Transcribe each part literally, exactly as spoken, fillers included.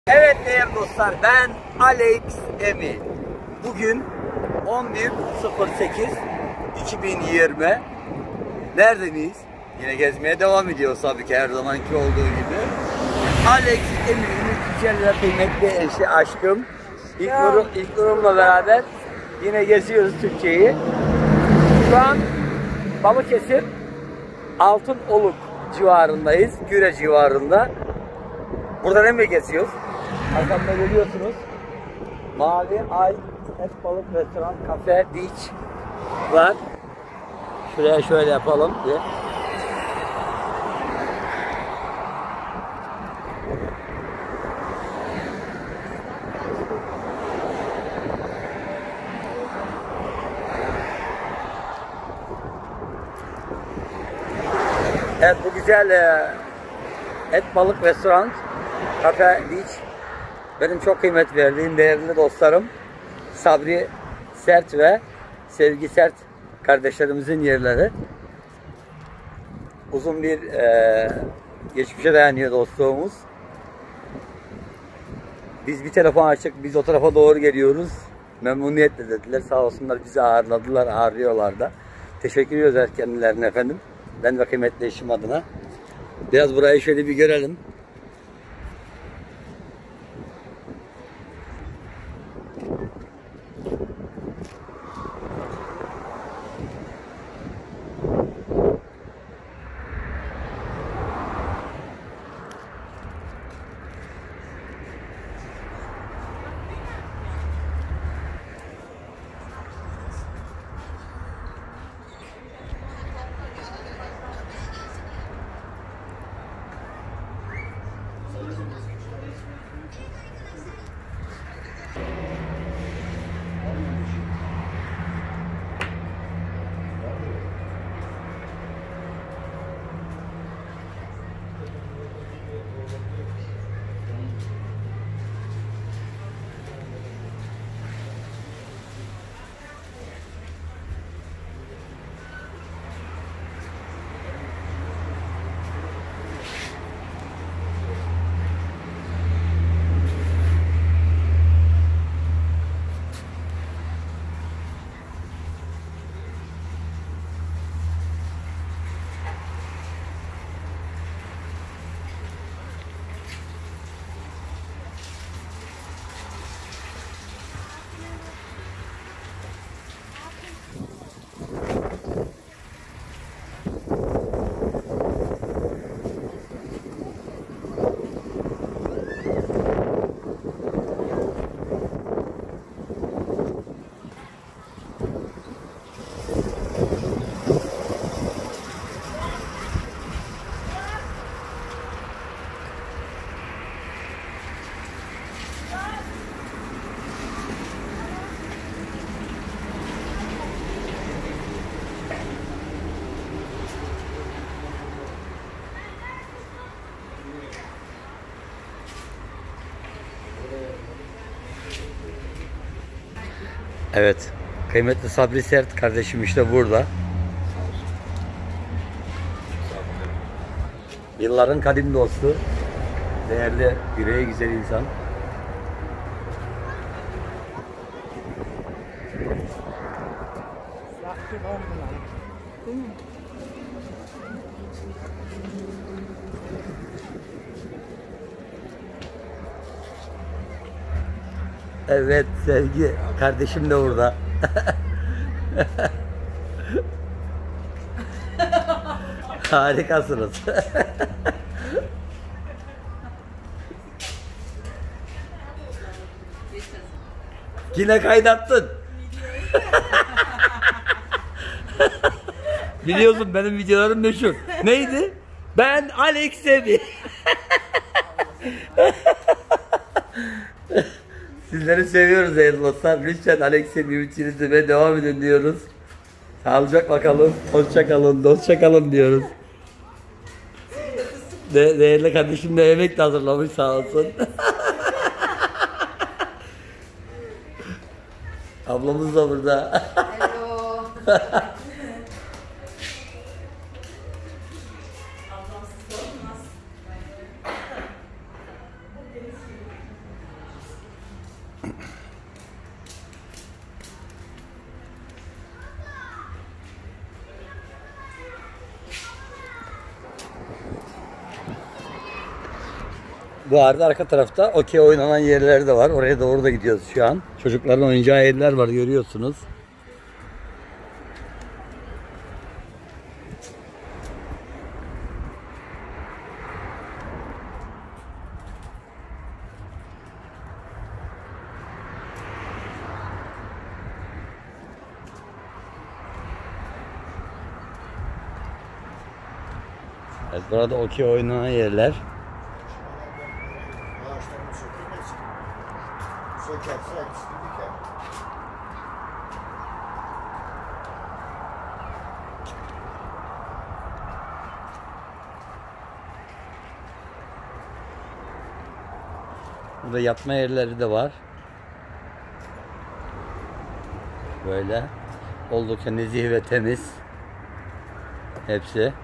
Evet değerli dostlar, ben Alex Emin. Bugün on bir sıfır sekiz iki bin yirmi. Nerede miyiz? Yine gezmeye devam ediyoruz tabii ki her zamanki olduğu gibi. Alex Emin'in güzel ve kıymetli eşi, aşkım. İlk, Nur, ilk Nur'umla beraber yine geziyoruz Türkiye'yi. Şu an Balıkesir Altınoluk civarındayız. Güre civarında. Burada ne mi geziyoruz? Arkamda görüyorsunuz. Mavi Ay Et Balık Restoran, Kafe, Beach var. Şuraya şöyle yapalım diye. Evet, bu güzel e, Et Balık Restoran, Kafe, Beach benim çok kıymet verdiğim değerli dostlarım Sabri Sert ve Sevgi Sert kardeşlerimizin yerleri. Uzun bir e, geçmişe dayanıyor dostluğumuz. Biz bir telefon açtık, biz o tarafa doğru geliyoruz. Memnuniyetle dediler. Sağ olsunlar, bizi ağırladılar, ağırlıyorlar da. Teşekkür ediyoruz kendilerine efendim. Ben ve kıymetli eşim adına. Biraz burayı şöyle bir görelim. Evet, kıymetli Sabri Sert kardeşim işte burada. Yılların kadim dostu, değerli, yüreği güzel insan. Evet, Sevgi kardeşim de burada. Harikasınız. Yine kaydattın. Biliyorsun benim videolarım meşhur. Neydi? Ben Alex Emin. Sizleri seviyoruz değerli dostlar. Lütfen Alex Emin için izlemeye devam edin diyoruz. Sağlıcakla kalın, hoşça kalın, dostça kalın diyoruz. De değerli kardeşim de yemek de hazırlamış sağ olsun. Ablamız da burada. Hello. Bu arada arka tarafta okey oynanan yerler de var. Oraya doğru da gidiyoruz şu an. Çocukların oynayacağı yerler var, görüyorsunuz. Evet, burada okey oynanan yerler. Burada yatma yerleri de var. Böyle oldukça nezih ve temiz. Hepsi.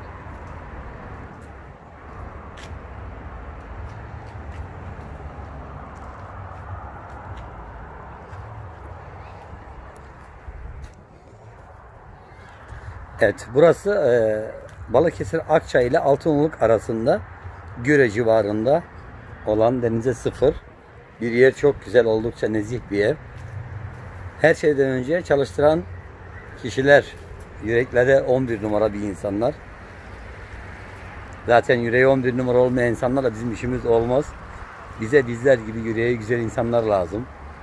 Evet, burası e, Balıkesir Akçay ile Altınoluk arasında Göre civarında olan denize sıfır bir yer. Çok güzel, oldukça nezih bir yer. Her şeyden önce çalıştıran kişiler, yüreklere on bir numara bir insanlar. Zaten yüreği on bir numara olmayan insanlarla bizim işimiz olmaz. Bize bizler gibi yüreği güzel insanlar lazım.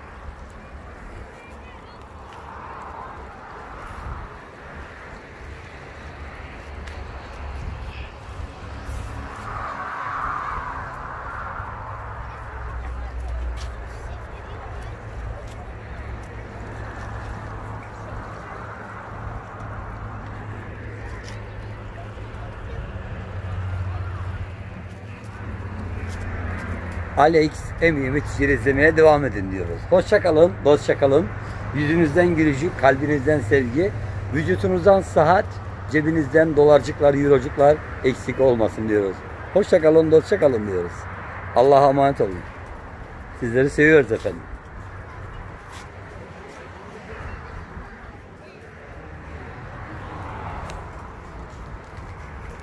Alex Emi Ticaret izlemeye devam edin diyoruz. Hoşça kalın, dostça kalın. Yüzünüzden gülücük, kalbinizden sevgi, vücutunuzdan sıhhat, cebinizden dolarcıklar, eurocuklar eksik olmasın diyoruz. Hoşça kalın, dostça kalın diyoruz. Allah'a emanet olun. Sizleri seviyoruz efendim.